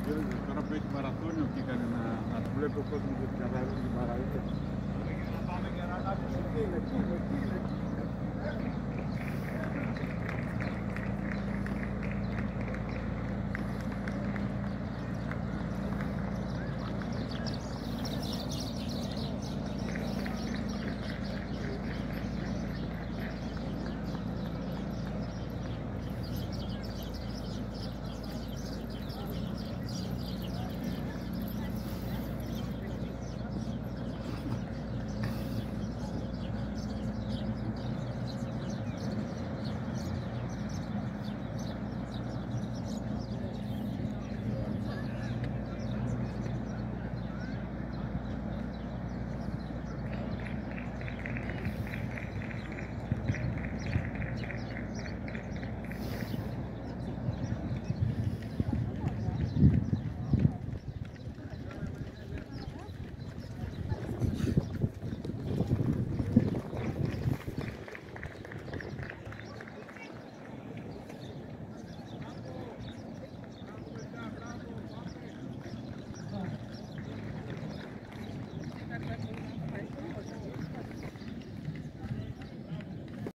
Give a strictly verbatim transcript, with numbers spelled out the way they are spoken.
Τώρα που έχει μαραθώνιο και έκανε να, να του βλέπει ο κόσμος ότι καταρρεύει την παραλία. Να πάμε και να ανάψουμε.